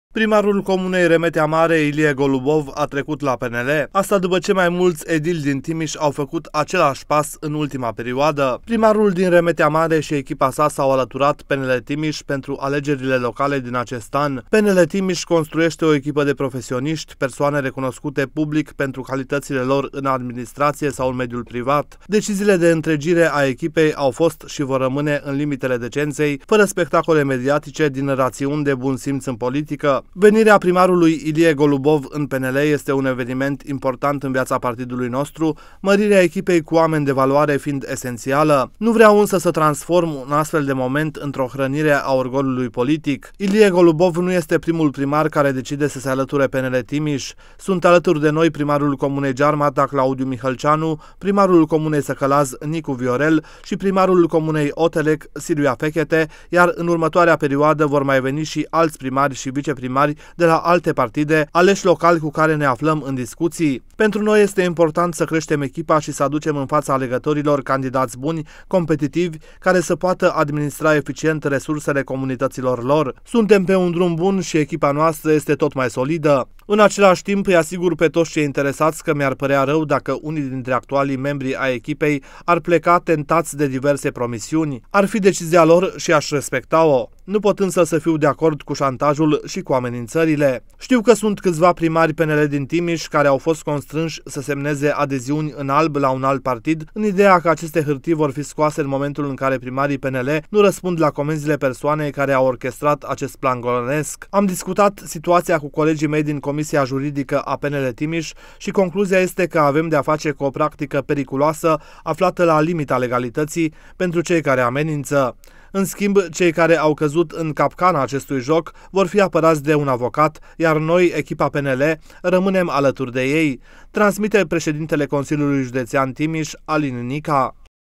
Primarul comunei Remetea Mare, Ilie Golubov, a trecut la PNL, asta după ce mai mulți edili din Timiș au făcut același pas în ultima perioadă. Primarul din Remetea Mare și echipa sa s-au alăturat PNL Timiș pentru alegerile locale din acest an. PNL Timiș construiește o echipă de profesioniști, persoane recunoscute public pentru calitățile lor în administrație sau în mediul privat. Deciziile de întregire a echipei au fost și vor rămâne în limitele decenței, fără spectacole mediatice, din rațiuni de bun simț în politică. Venirea primarului Ilie Golubov în PNL este un eveniment important în viața partidului nostru, mărirea echipei cu oameni de valoare fiind esențială. Nu vreau însă să transform un astfel de moment într-o hrănire a orgoliului politic. Ilie Golubov nu este primul primar care decide să se alăture PNL Timiș. Sunt alături de noi primarul comunei Gearmata, Claudiu Mihălceanu, primarul comunei Săcălaz, Nicu Viorel și primarul comunei Otelec, Silvia Fechete, iar în următoarea perioadă vor mai veni și alți primari și viceprimari de la alte partide, aleși locali cu care ne aflăm în discuții. Pentru noi este important să creștem echipa și să aducem în fața alegătorilor candidați buni, competitivi, care să poată administra eficient resursele comunităților lor. Suntem pe un drum bun și echipa noastră este tot mai solidă. În același timp, îi asigur pe toți cei interesați că mi-ar părea rău dacă unii dintre actualii membri ai echipei ar pleca tentați de diverse promisiuni. Ar fi decizia lor și aș respecta-o. Nu pot însă să fiu de acord cu șantajul și cu amenințările. Știu că sunt câțiva primari PNL din Timiș care au fost constrânși să semneze adeziuni în alb la un alt partid, în ideea că aceste hârtii vor fi scoase în momentul în care primarii PNL nu răspund la comenzile persoanei care au orchestrat acest plan golănesc. Am discutat situația cu colegii mei din Comisia Juridică a PNL Timiș și concluzia este că avem de a face cu o practică periculoasă aflată la limita legalității pentru cei care amenință. În schimb, cei care au căzut în capcana acestui joc vor fi apărați de un avocat, iar noi, echipa PNL, rămânem alături de ei, transmite președintele Consiliului Județean Timiș, Alin Nica.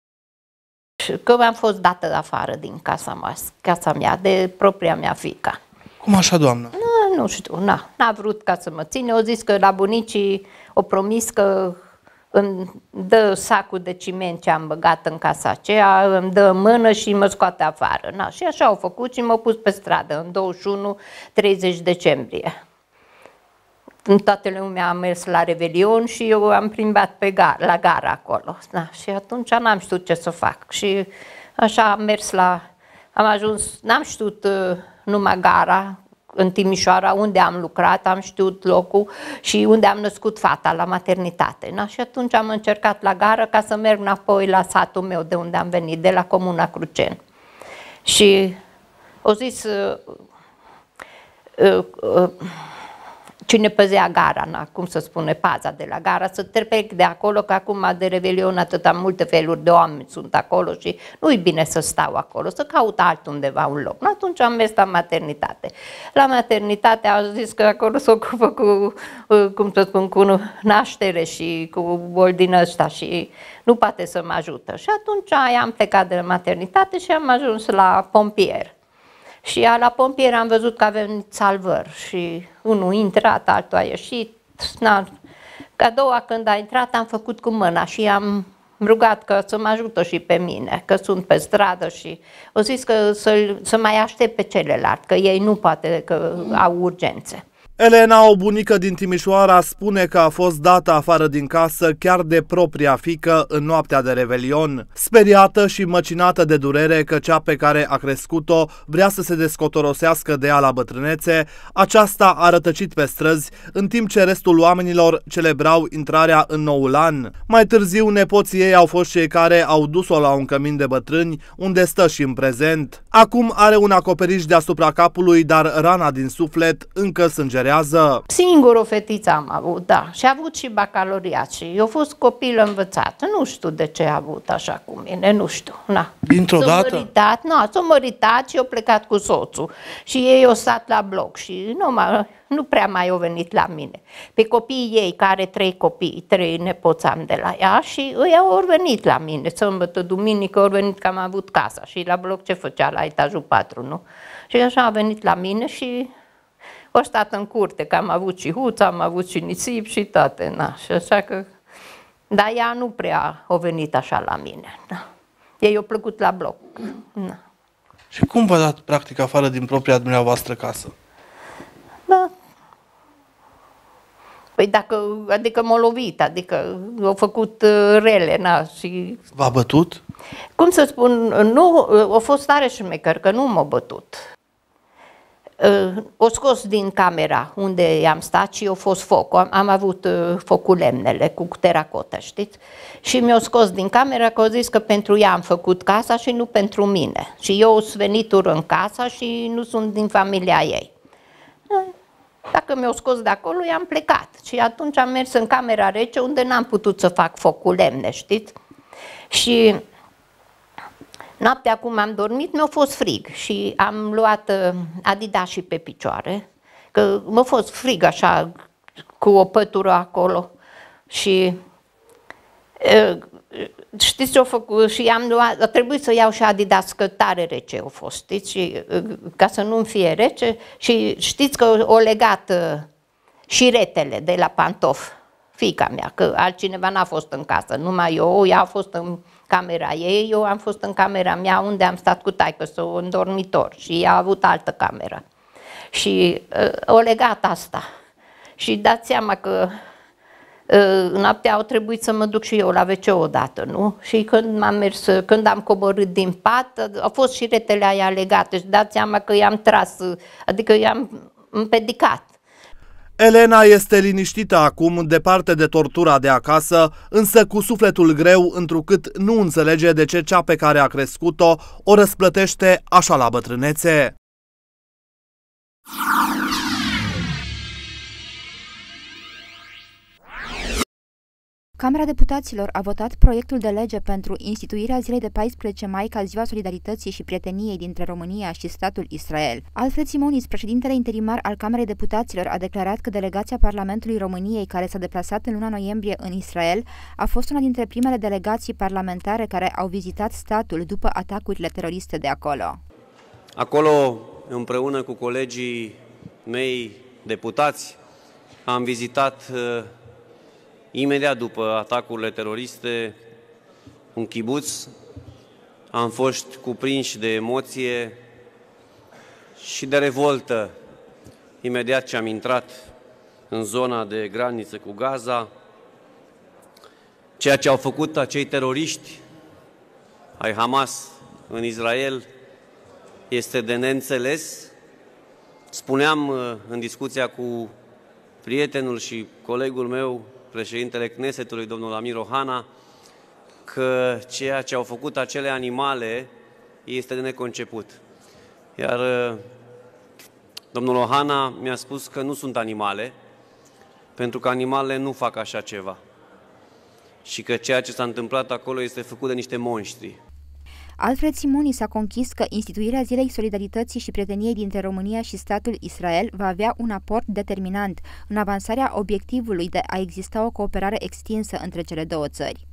Că am fost dată afară din casa mea, de propria mea fiică. Cum așa, doamnă? Nu știu, n-a vrut ca să mă ține. O zis că la bunicii o promis că îmi dă sacul de ciment ce am băgat în casa aceea, îmi dă mână și mă scoate afară. Și așa au făcut și m-au pus pe stradă în 21-30 decembrie. În toată lumea am mers la Revelion și eu am plimbat la gara acolo. Și atunci n-am știut ce să fac. Și așa am mers am ajuns, n-am știut numai gara, în Timișoara, unde am lucrat, am știut locul și unde am născut fata, la maternitate. Și atunci am încercat la gară ca să merg înapoi la satul meu, de unde am venit, de la Comuna Cruceni. Și au zis, cine păzea gara, cum să spune, paza de la gara, să trec de acolo, că acum de Revelion atâta multe feluri de oameni sunt acolo și nu-i bine să stau acolo, să caut altundeva un loc. Atunci am mers la maternitate. La maternitate au zis că acolo se ocupă cu, cum să spun, cu naștere și cu boli din ăsta și nu poate să mă ajută. Și atunci am plecat de la maternitate și am ajuns la pompier. Și la pompieri am văzut că avem salvări și unul a intrat, altul a ieșit. Că a doua când a intrat am făcut cu mâna și am rugat că să mă ajută și pe mine, că sunt pe stradă și au zis că să mai aștept pe celălalt, că ei nu poate, că au urgențe. Elena, o bunică din Timișoara, spune că a fost dată afară din casă chiar de propria fiică în noaptea de Revelion. Speriată și măcinată de durere că cea pe care a crescut-o vrea să se descotorosească de ea la bătrânețe, aceasta a rătăcit pe străzi, în timp ce restul oamenilor celebrau intrarea în noul an. Mai târziu, nepoții ei au fost cei care au dus-o la un cămin de bătrâni, unde stă și în prezent. Acum are un acoperiș deasupra capului, dar rana din suflet încă sângerează. Singur o fetiță am avut, da. Și a avut și bacaloriat și eu fost copil învățat. Nu știu de ce a avut așa cu mine, nu știu. Dintr-o dată? S-a măritat și eu plecat cu soțul. Și ei au stat la bloc și nu prea mai au venit la mine. Pe copiii ei, care 3 copii, 3 nepoți am de la ea și ei au venit la mine. Sâmbătă, duminică au venit că am avut casa și la bloc ce făcea la etajul 4, nu? Și așa a venit la mine și au stat în curte, că am avut și huță, am avut și nisip și toate, și așa că... Dar ea nu prea a venit așa la mine, Ei au plăcut la bloc, Și cum v-a dat practic afară din propria dumneavoastră casă? Da. Păi adică m-a lovit, adică au făcut rele, na, și... V-a bătut? Cum să spun, nu, a fost tare șmecher, că nu m-a bătut. O scos din camera unde i-am stat și a fost foc. Am avut focul lemnele cu teracotă, știți? Și mi-a scos din camera că a zis că pentru ea am făcut casa și nu pentru mine. Și eu sunt venituri în casa și nu sunt din familia ei. Dacă mi-au scos de acolo, i-am plecat. Și atunci am mers în camera rece, unde n-am putut să fac focul lemne, știți? Și noaptea, cum am dormit, mi-a fost frig și am luat Adidas și pe picioare, că m-a fost frig așa, cu o pătură acolo. Și știți ce-au făcut? Și am luat, a trebuit să iau și Adidas, că tare rece au fost, știți? Și, ca să nu-mi fie rece. Și știți că o legat șiretele de la pantof, fiica mea, că altcineva n-a fost în casă, numai eu, ea a fost în camera ei, eu am fost în camera mea unde am stat cu taică-s-o în dormitor și ea a avut altă cameră. Și o legat asta. Și dați seama că noaptea au trebuit să mă duc și eu la WC odată, nu? Și când am coborât din pat, au fost șiretele aia legate și dați seama că i-am tras, adică i-am împedicat. Elena este liniștită acum, departe de tortura de acasă, însă cu sufletul greu, întrucât nu înțelege de ce cea pe care a crescut-o o răsplătește așa la bătrânețe. Camera Deputaților a votat proiectul de lege pentru instituirea zilei de 14 mai ca Ziua Solidarității și Prieteniei dintre România și statul Israel. Alfred Simonis, președintele interimar al Camerei Deputaților, a declarat că delegația Parlamentului României, care s-a deplasat în luna noiembrie în Israel, a fost una dintre primele delegații parlamentare care au vizitat statul după atacurile teroriste de acolo. Acolo, împreună cu colegii mei deputați, am vizitat imediat după atacurile teroriste un kibuț. Am fost cuprinși de emoție și de revoltă imediat ce am intrat în zona de graniță cu Gaza. Ceea ce au făcut acei teroriști ai Hamas în Israel este de neînțeles. Spuneam în discuția cu prietenul și colegul meu, președintele Knesetului, domnul Amir Ohana, că ceea ce au făcut acele animale este de neconceput. Iar domnul Ohana mi-a spus că nu sunt animale, pentru că animalele nu fac așa ceva. Și că ceea ce s-a întâmplat acolo este făcut de niște monștri. Alfred Simonis a conchis că instituirea Zilei Solidarității și Prieteniei dintre România și statul Israel va avea un aport determinant în avansarea obiectivului de a exista o cooperare extinsă între cele două țări.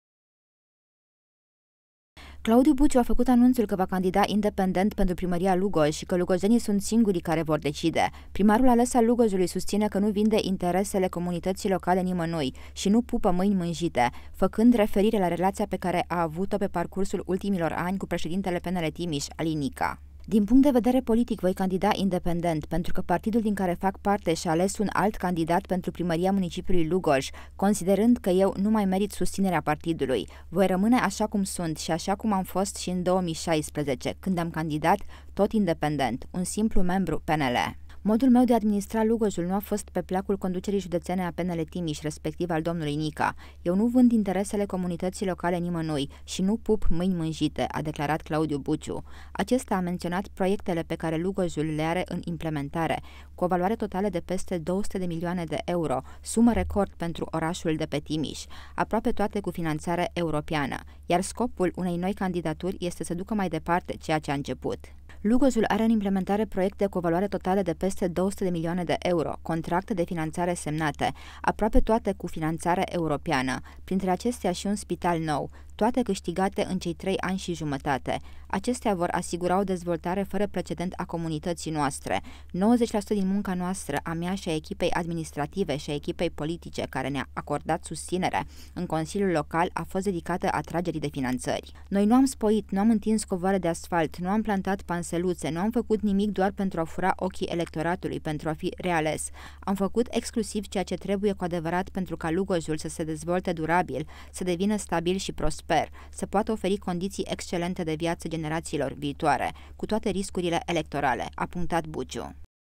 Claudiu Buciu a făcut anunțul că va candida independent pentru primăria Lugoj și că lugojenii sunt singurii care vor decide. Primarul ales al Lugojului susține că nu vinde interesele comunității locale nimănui și nu pupă mâini mânjite, făcând referire la relația pe care a avut-o pe parcursul ultimilor ani cu președintele PNL Timiș, Alin Nica. Din punct de vedere politic, voi candida independent, pentru că partidul din care fac parte și-a ales un alt candidat pentru primăria municipiului Lugoj, considerând că eu nu mai merit susținerea partidului. Voi rămâne așa cum sunt și așa cum am fost și în 2016, când am candidat tot independent, un simplu membru PNL. Modul meu de a administra Lugojul nu a fost pe placul conducerii județene a PNL Timiș, respectiv al domnului Nica. Eu nu vând interesele comunității locale nimănui și nu pup mâini mânjite, a declarat Claudiu Buciu. Acesta a menționat proiectele pe care Lugojul le are în implementare, cu o valoare totală de peste 200 de milioane de euro, sumă record pentru orașul de pe Timiș, aproape toate cu finanțare europeană, iar scopul unei noi candidaturi este să ducă mai departe ceea ce a început. Lugojul are în implementare proiecte cu o valoare totală de peste 200 de milioane de euro, contracte de finanțare semnate, aproape toate cu finanțare europeană, printre acestea și un spital nou, toate câștigate în cei 3 ani și jumătate. Acestea vor asigura o dezvoltare fără precedent a comunității noastre. 90% din munca noastră, a mea și a echipei administrative și a echipei politice care ne-a acordat susținere în Consiliul Local a fost dedicată atragerii de finanțări. Noi nu am spoit, nu am întins covoare de asfalt, nu am plantat panseluțe steluțe. Nu am făcut nimic doar pentru a fura ochii electoratului, pentru a fi reales. Am făcut exclusiv ceea ce trebuie cu adevărat pentru ca Lugojul să se dezvolte durabil, să devină stabil și prosper, să poată oferi condiții excelente de viață generațiilor viitoare, cu toate riscurile electorale, a punctat Buciu.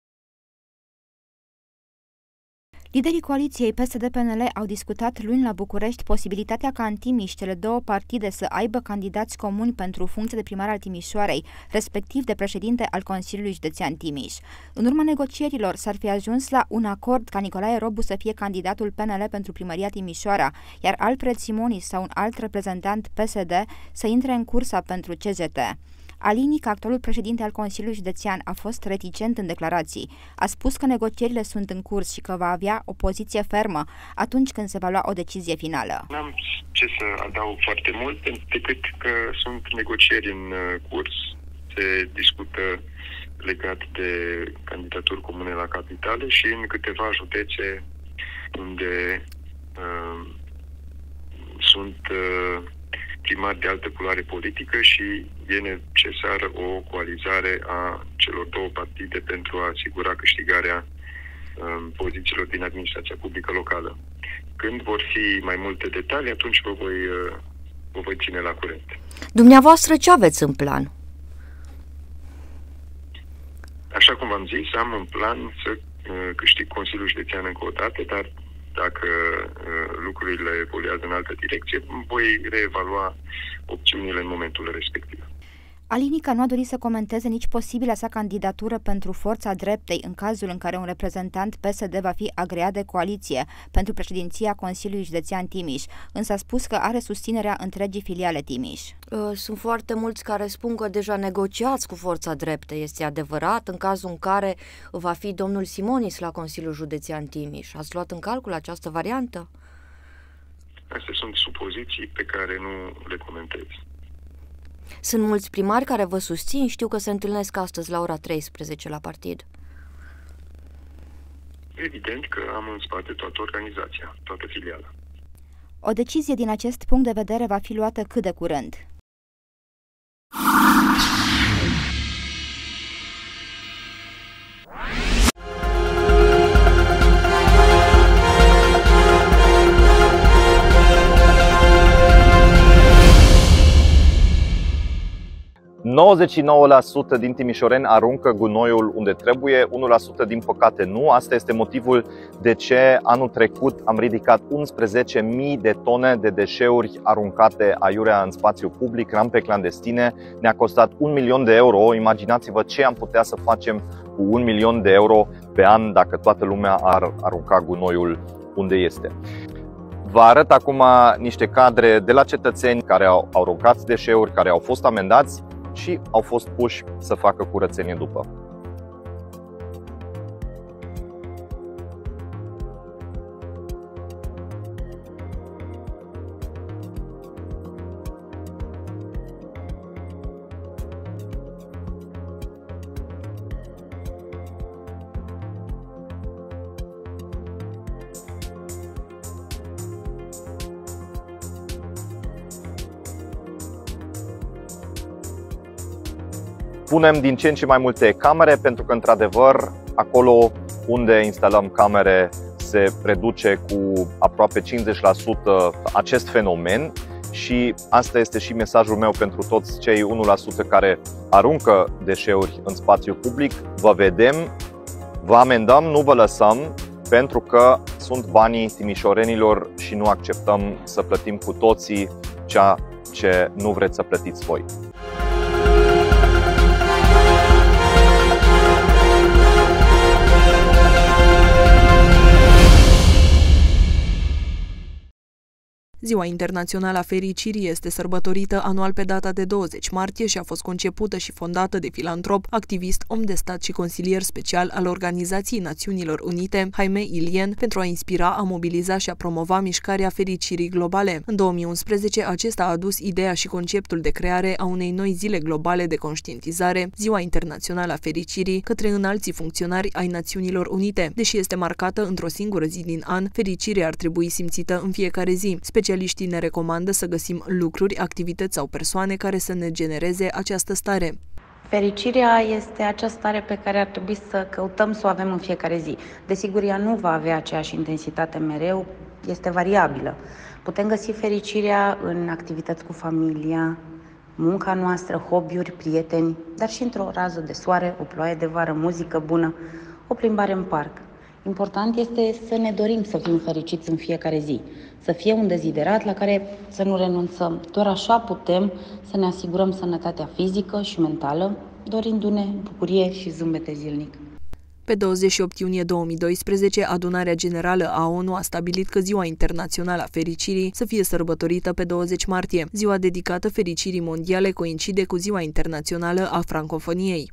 Liderii coaliției PSD-PNL au discutat luni la București posibilitatea ca în Timiș cele două partide să aibă candidați comuni pentru funcția de primar al Timișoarei, respectiv de președinte al Consiliului Județean Timiș. În urma negocierilor s-ar fi ajuns la un acord ca Nicolae Robu să fie candidatul PNL pentru primăria Timișoara, iar Alfred Simonis sau un alt reprezentant PSD să intre în cursa pentru CJT. Alinic, actualul președinte al Consiliului Județean, a fost reticent în declarații. A spus că negocierile sunt în curs și că va avea o poziție fermă atunci când se va lua o decizie finală. N-am ce să adaug foarte mult, decât că sunt negocieri în curs. Se discută legat de candidaturi comune la capitale și în câteva județe unde sunt primari de altă culoare politică și e necesară o coalizare a celor două partide pentru a asigura câștigarea pozițiilor din administrația publică locală. Când vor fi mai multe detalii, atunci vă voi ține la curent. Dumneavoastră ce aveți în plan? Așa cum v-am zis, am în plan să câștig Consiliul Județean încă o dată, dar dacă lucrurile evoluează în altă direcție, voi reevalua opțiunile în momentul respectiv. Alinica nu a dorit să comenteze nici posibila sa candidatură pentru Forța Dreptei în cazul în care un reprezentant PSD va fi agreat de coaliție pentru președinția Consiliului Județean Timiș, însă a spus că are susținerea întregii filiale Timiș. Sunt foarte mulți care spun că deja negociați cu Forța Dreptei. Este adevărat în cazul în care va fi domnul Simonis la Consiliul Județean Timiș? Ați luat în calcul această variantă? Astea sunt supoziții pe care nu le comentez. Sunt mulți primari care vă susțin, știu că se întâlnesc astăzi la ora 13 la partid. Evident că am în spate toată organizația, toată filiala. O decizie din acest punct de vedere va fi luată cât de curând. ...99% din timișoreni aruncă gunoiul unde trebuie, 1% din păcate nu. Asta este motivul de ce anul trecut am ridicat 11.000 de tone de deșeuri aruncate aiurea în spațiu public, rampe clandestine. Ne-a costat 1 milion de euro. Imaginați-vă ce am putea să facem cu 1 milion de euro pe an dacă toată lumea ar arunca gunoiul unde este. Vă arăt acum niște cadre de la cetățeni care au aruncat deșeuri, care au fost amendați și au fost puși să facă curățenie după. Punem din ce în ce mai multe camere pentru că, într-adevăr, acolo unde instalăm camere se reduce cu aproape 50% acest fenomen și asta este și mesajul meu pentru toți cei 1% care aruncă deșeuri în spațiu public. Vă vedem, vă amendăm, nu vă lăsăm, pentru că sunt banii timișorenilor și nu acceptăm să plătim cu toții ceea ce nu vreți să plătiți voi. Ziua Internațională a Fericirii este sărbătorită anual pe data de 20 martie și a fost concepută și fondată de filantrop, activist, om de stat și consilier special al Organizației Națiunilor Unite, Jaime Ilien, pentru a inspira, a mobiliza și a promova mișcarea fericirii globale. În 2011, acesta a adus ideea și conceptul de creare a unei noi zile globale de conștientizare, Ziua Internațională a Fericirii, către înalții funcționari ai Națiunilor Unite. Deși este marcată într-o singură zi din an, fericirea ar trebui simțită în fiecare zi. Specialiștii ne recomandă să găsim lucruri, activități sau persoane care să ne genereze această stare. Fericirea este acea stare pe care ar trebui să căutăm să o avem în fiecare zi. Desigur, ea nu va avea aceeași intensitate mereu, este variabilă. Putem găsi fericirea în activități cu familia, munca noastră, hobby-uri, prieteni, dar și într-o rază de soare, o ploaie de vară, muzică bună, o plimbare în parc. Important este să ne dorim să fim fericiți în fiecare zi, să fie un deziderat la care să nu renunțăm. Doar așa putem să ne asigurăm sănătatea fizică și mentală, dorindu-ne bucurie și zâmbete zilnic. Pe 28 iunie 2012, Adunarea Generală a ONU a stabilit că Ziua Internațională a Fericirii să fie sărbătorită pe 20 martie. Ziua dedicată fericirii mondiale coincide cu Ziua Internațională a Francofoniei.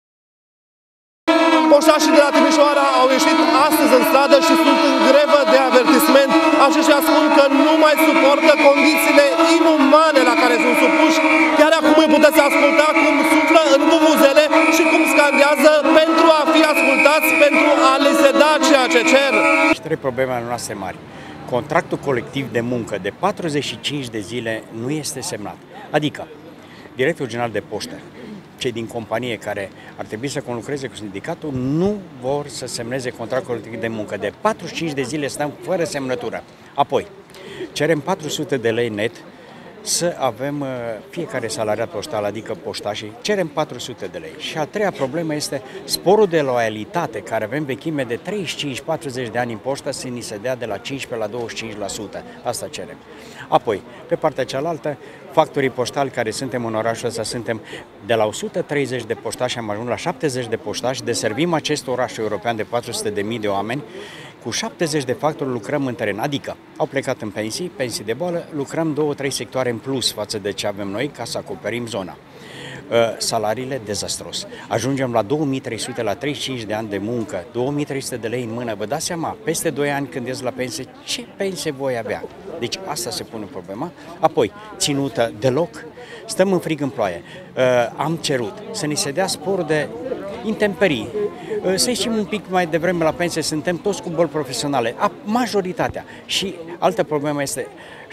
Poștașii de la Timișoara au ieșit astăzi în stradă și sunt în grevă de avertisment. Aceștia spun că nu mai suportă condițiile inumane la care sunt supuși. Chiar acum îi puteți asculta cum suflă în vuvuzele și cum scandează pentru a fi ascultați, pentru a le se da ceea ce cer. Trei problemele noastre mari. Contractul colectiv de muncă de 45 de zile nu este semnat. Adică, directorul general de poștă, cei din companie care ar trebui să conlucreze cu sindicatul nu vor să semneze contractul colectiv de muncă. De 45 de zile stăm fără semnătură. Apoi, cerem 400 de lei net să avem fiecare salariat poștal, adică poștașii, cerem 400 de lei. Și a treia problemă este sporul de loialitate, care avem vechime de 35-40 de ani în poștă, să ni se dea de la 15 la 25%. Asta cerem. Apoi, pe partea cealaltă, factorii poștali care suntem în orașul ăsta, suntem de la 130 de poștași, am ajuns la 70 de poștași, deservim acest oraș european de 400.000 de oameni, cu 70 de factori lucrăm în teren, adică au plecat în pensii de boală, lucrăm 2-3 sectoare în plus față de ce avem noi ca să acoperim zona. Salariile dezastros. Ajungem la 2300 la 35 de ani de muncă, 2300 de lei în mână. Vă dați seama, peste 2 ani când ies la pensie, ce pensie voi avea? Deci asta se pune problema. Apoi, ținută deloc, stăm în frig în ploaie. Am cerut să ni se dea sporul de intemperii. Să ieșim un pic mai devreme la pensie, suntem toți cu boli profesionale, majoritatea. Și altă problemă este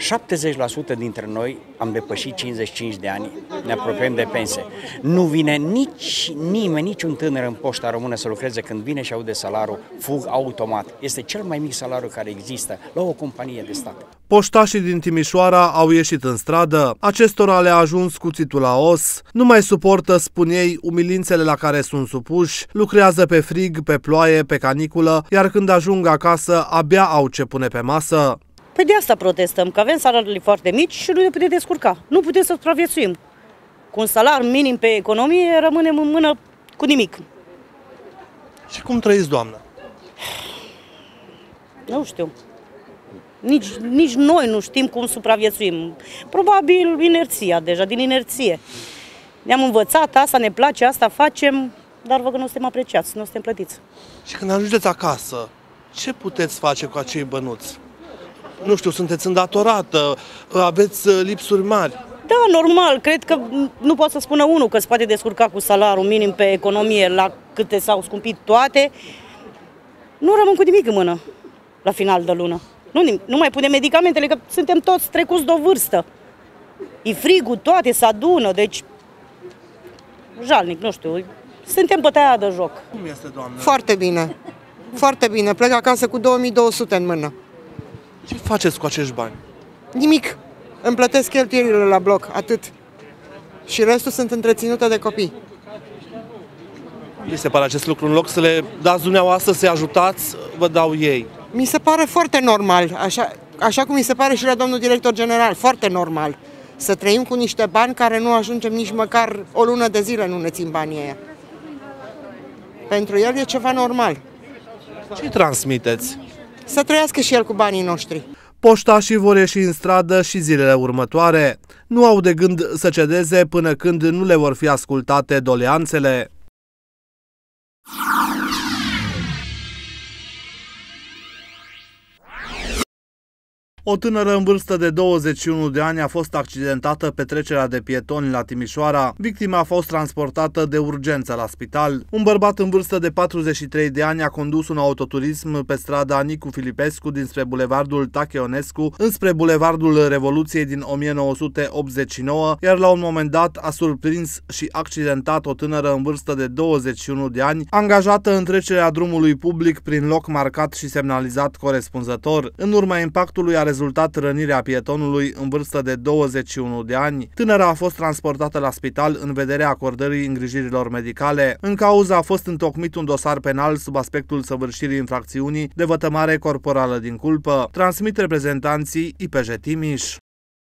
70% dintre noi am depășit 55 de ani, ne apropiem de pensie. Nu vine nimeni, niciun tânăr în poșta română să lucreze, când vine și aude salariul, fug automat. Este cel mai mic salariu care există la o companie de stat. Poștașii din Timișoara au ieșit în stradă, acestora le-a ajuns cuțitul la os, nu mai suportă, spun ei, umilințele la care sunt supuși, lucrează pe frig, pe ploaie, pe caniculă, iar când ajung acasă, abia au ce pune pe masă. Păi de asta protestăm, că avem salariile foarte mici și nu ne putem descurca. Nu putem să supraviețuim. Cu un salariu minim pe economie rămânem în mână cu nimic. Și cum trăiți, doamnă? Nu știu. Nici noi nu știm cum supraviețuim. Probabil inerția, deja din inerție. Ne-am învățat, asta ne place, asta facem, dar văd că nu suntem apreciați, nu suntem plătiți. Și când ajungeți acasă, ce puteți face cu acei bănuți? Nu știu, sunteți îndatorată, aveți lipsuri mari. Da, normal, cred că nu pot să spună unul că se poate descurca cu salariul minim pe economie la câte s-au scumpit toate. Nu rămân cu nimic în mână la final de lună. Nu mai punem medicamentele, că suntem toți trecuți de o vârstă. E frigul, toate se adună, deci jalnic, nu știu, suntem bătaia de joc. Cum este, doamnă? Foarte bine, foarte bine, plec acasă cu 2200 în mână. Ce faceți cu acești bani? Nimic. Îmi plătesc cheltuielile la bloc, atât. Și restul sunt întreținute de copii. Mi se pare acest lucru, în loc să le dați dumneavoastră, să-i ajutați, vă dau ei. Mi se pare foarte normal, așa cum mi se pare și la domnul director general, foarte normal. Să trăim cu niște bani care nu ajungem nici măcar o lună de zile, nu ne țin banii ăia. Pentru el e ceva normal. Ce-i transmiteți? Să trăiască și el cu banii noștri. Poștașii vor ieși în stradă și zilele următoare. Nu au de gând să cedeze până când nu le vor fi ascultate doleanțele. O tânără în vârstă de 21 de ani a fost accidentată pe trecerea de pietoni la Timișoara. Victima a fost transportată de urgență la spital. Un bărbat în vârstă de 43 de ani a condus un autoturism pe strada Nicu Filipescu dinspre bulevardul Tacheonescu înspre bulevardul Revoluției din 1989, iar la un moment dat a surprins și accidentat o tânără în vârstă de 21 de ani, angajată în trecerea drumului public prin loc marcat și semnalizat corespunzător. În urma impactului a rezultat rănirea pietonului în vârstă de 21 de ani. Tânăra a fost transportată la spital în vederea acordării îngrijirilor medicale. În cauză a fost întocmit un dosar penal sub aspectul săvârșirii infracțiunii de vătămare corporală din culpă. Transmit reprezentanții IPJ Timiș.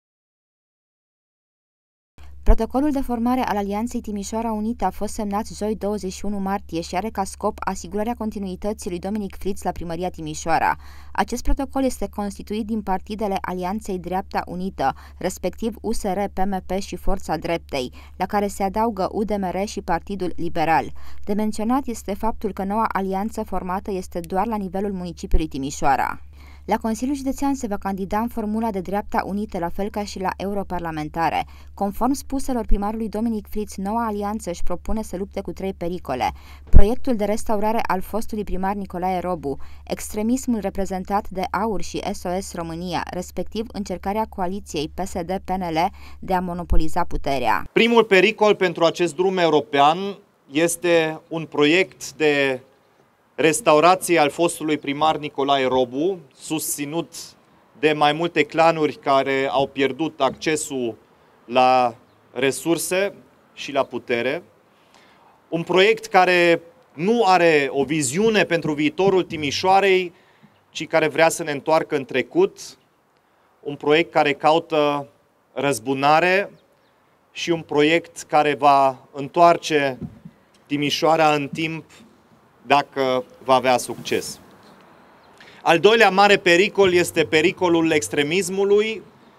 Protocolul de formare al Alianței Timișoara Unită a fost semnat joi 21 martie și are ca scop asigurarea continuității lui Dominic Fritz la Primăria Timișoara. Acest protocol este constituit din partidele Alianței Dreapta Unită, respectiv USR, PMP și Forța Dreptei, la care se adaugă UDMR și Partidul Liberal. De menționat este faptul că noua alianță formată este doar la nivelul municipiului Timișoara. La Consiliul Județean se va candida în formula de Dreapta Unită, la fel ca și la europarlamentare. Conform spuselor primarului Dominic Fritz, noua alianță își propune să lupte cu 3 pericole: proiectul de restaurare al fostului primar Nicolae Robu, extremismul reprezentat de AUR și SOS România, respectiv încercarea coaliției PSD-PNL de a monopoliza puterea. Primul pericol pentru acest drum european este un proiect de restaurație al fostului primar Nicolae Robu, susținut de mai multe clanuri care au pierdut accesul la resurse și la putere. Un proiect care nu are o viziune pentru viitorul Timișoarei, ci care vrea să ne întoarcă în trecut. Un proiect care caută răzbunare și un proiect care va întoarce Timișoara în timp dacă va avea succes. Al doilea mare pericol este pericolul extremismului,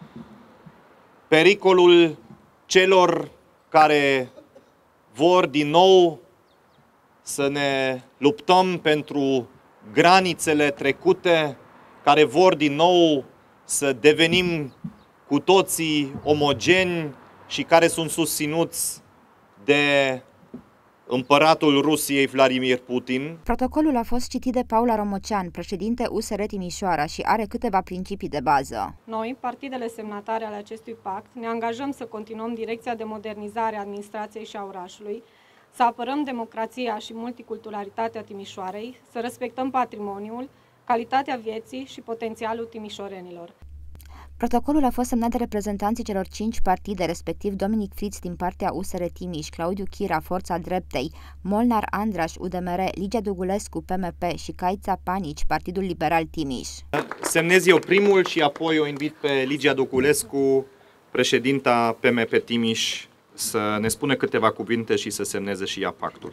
pericolul celor care vor din nou să ne luptăm pentru granițele trecute, care vor din nou să devenim cu toții omogeni și care sunt susținuți de împăratul Rusiei, Vladimir Putin. Protocolul a fost citit de Paula Romocean, președinte USR Timișoara, și are câteva principii de bază. Noi, partidele semnatare ale acestui pact, ne angajăm să continuăm direcția de modernizare a administrației și a orașului, să apărăm democrația și multiculturalitatea Timișoarei, să respectăm patrimoniul, calitatea vieții și potențialul timișorenilor. Protocolul a fost semnat de reprezentanții celor 5 partide, respectiv Dominic Fritz din partea USR Timiș, Claudiu Chira, Forța Dreptei, Molnar Andraș, UDMR, Ligia Dugulescu, PMP și Caița Panici, Partidul Liberal Timiș. Semnez eu primul și apoi o invit pe Ligia Dugulescu, președinta PMP Timiș, să ne spună câteva cuvinte și să semneze și ea pactul.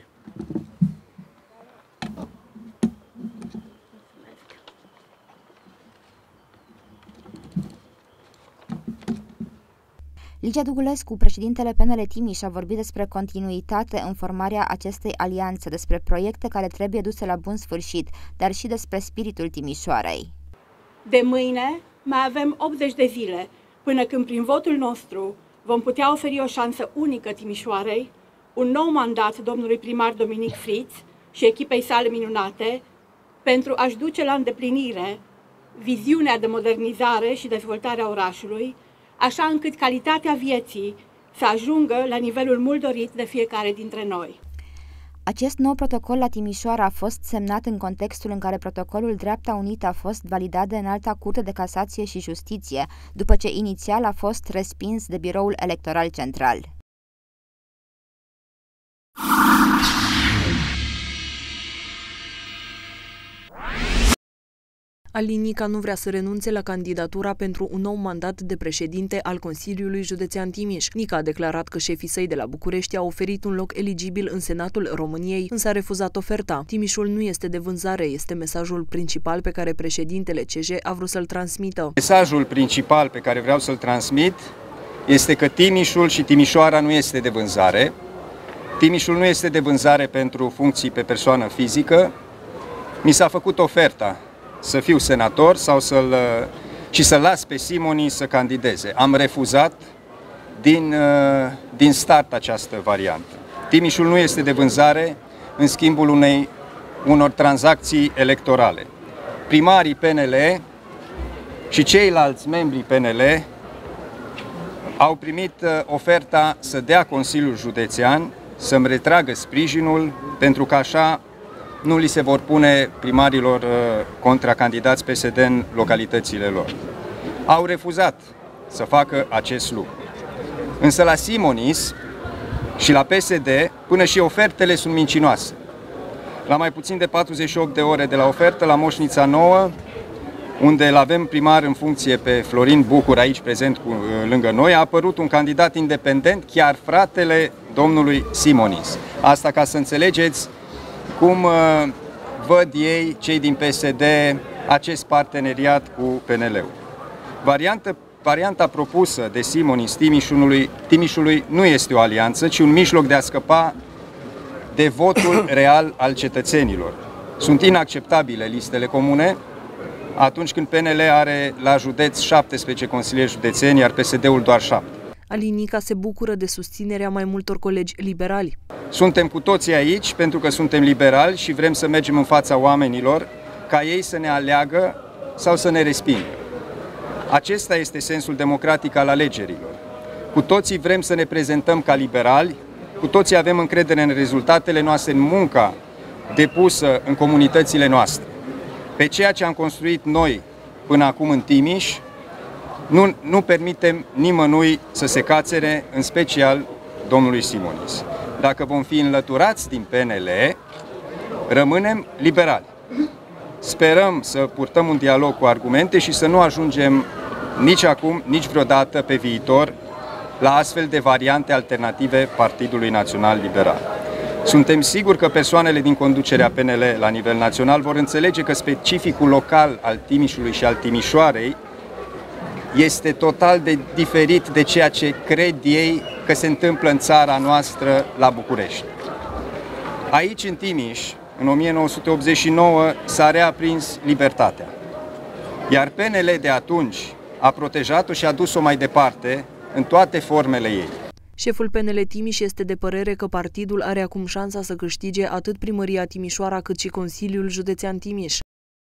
Ligia Dugulescu, președintele PNL Timiș, a vorbit despre continuitate în formarea acestei alianțe, despre proiecte care trebuie duse la bun sfârșit, dar și despre spiritul Timișoarei. De mâine mai avem 80 de zile, până când prin votul nostru vom putea oferi o șansă unică Timișoarei, un nou mandat domnului primar Dominic Fritz și echipei sale minunate, pentru a-și duce la îndeplinire viziunea de modernizare și dezvoltare a orașului, așa încât calitatea vieții să ajungă la nivelul mult dorit de fiecare dintre noi. Acest nou protocol la Timișoara a fost semnat în contextul în care protocolul Dreapta Unită a fost validat de Înalta Curte de Casație și Justiție, după ce inițial a fost respins de Biroul Electoral Central. Alin Nica nu vrea să renunțe la candidatura pentru un nou mandat de președinte al Consiliului Județean Timiș. Nica a declarat că șefii săi de la București au oferit un loc eligibil în Senatul României, însă a refuzat oferta. Timișul nu este de vânzare, este mesajul principal pe care președintele CJ a vrut să-l transmită. Mesajul principal pe care vreau să-l transmit este că Timișul și Timișoara nu este de vânzare. Timișul nu este de vânzare pentru funcții pe persoană fizică. Mi s-a făcut oferta să fiu senator sau ci să las pe Simoni să candideze. Am refuzat din start această variantă. Timișul nu este de vânzare în schimbul unor tranzacții electorale. Primarii PNL și ceilalți membri PNL au primit oferta să dea Consiliul Județean să-mi retragă sprijinul, pentru că așa nu li se vor pune primarilor contracandidați PSD în localitățile lor. Au refuzat să facă acest lucru. Însă la Simonis și la PSD, până și ofertele sunt mincinoase. La mai puțin de 48 de ore de la ofertă, la Moșnița Nouă, unde îl avem primar în funcție pe Florin Bucur, aici prezent lângă noi, a apărut un candidat independent, chiar fratele domnului Simonis. Asta ca să înțelegeți cum văd ei, cei din PSD, acest parteneriat cu PNL-ul. Varianta propusă de Simonis Timișului nu este o alianță, ci un mijloc de a scăpa de votul real al cetățenilor. Sunt inacceptabile listele comune atunci când PNL are la județ 17 consilieri județeni, iar PSD-ul doar 7. Alinica se bucură de susținerea mai multor colegi liberali. Suntem cu toții aici pentru că suntem liberali și vrem să mergem în fața oamenilor ca ei să ne aleagă sau să ne respingă. Acesta este sensul democratic al alegerilor. Cu toții vrem să ne prezentăm ca liberali, cu toții avem încredere în rezultatele noastre, în munca depusă în comunitățile noastre. Pe ceea ce am construit noi până acum în Timiș, nu permitem nimănui să se cațere, în special domnului Simonis. Dacă vom fi înlăturați din PNL, rămânem liberali. Sperăm să purtăm un dialog cu argumente și să nu ajungem nici acum, nici vreodată pe viitor la astfel de variante alternative Partidului Național Liberal. Suntem siguri că persoanele din conducerea PNL la nivel național vor înțelege că specificul local al Timișului și al Timișoarei este total de diferit de ceea ce cred ei că se întâmplă în țara noastră la București. Aici, în Timiș, în 1989, s-a reaprins libertatea. Iar PNL de atunci a protejat-o și a dus-o mai departe în toate formele ei. Șeful PNL Timiș este de părere că partidul are acum șansa să câștige atât primăria Timișoara cât și Consiliul Județean Timiș.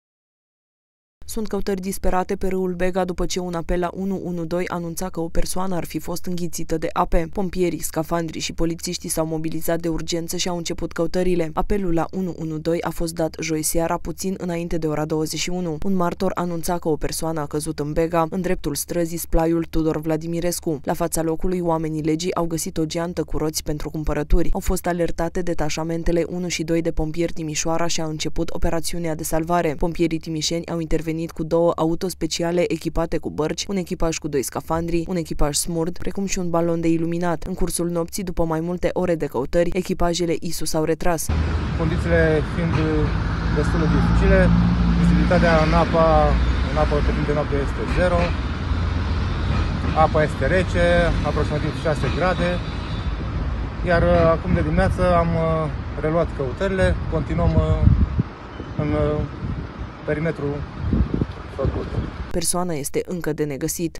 Sunt căutări disperate pe râul Bega după ce un apel la 112 anunța că o persoană ar fi fost înghițită de ape. Pompierii, scafandrii și polițiștii s-au mobilizat de urgență și au început căutările. Apelul la 112 a fost dat joi seara, puțin înainte de ora 21. Un martor anunța că o persoană a căzut în Bega, în dreptul străzii Splaiul Tudor Vladimirescu. La fața locului, oamenii legii au găsit o geantă cu roți pentru cumpărături. Au fost alertate detașamentele 1 și 2 de pompieri Timișoara și a început operațiunea de salvare. Pompierii timișeni au intervenit cu 2 auto speciale echipate cu bărci, un echipaj cu 2 scafandri, un echipaj smurd, precum și un balon de iluminat. În cursul nopții, după mai multe ore de căutări, echipajele ISU s-au retras. Condițiile fiind destul de dificile, vizibilitatea în apă pe timp de noapte este 0, apa este rece, aproximativ 6 grade, iar acum de dimineață am reluat căutările, continuăm în perimetrul făcut. Persoana este încă de negăsit.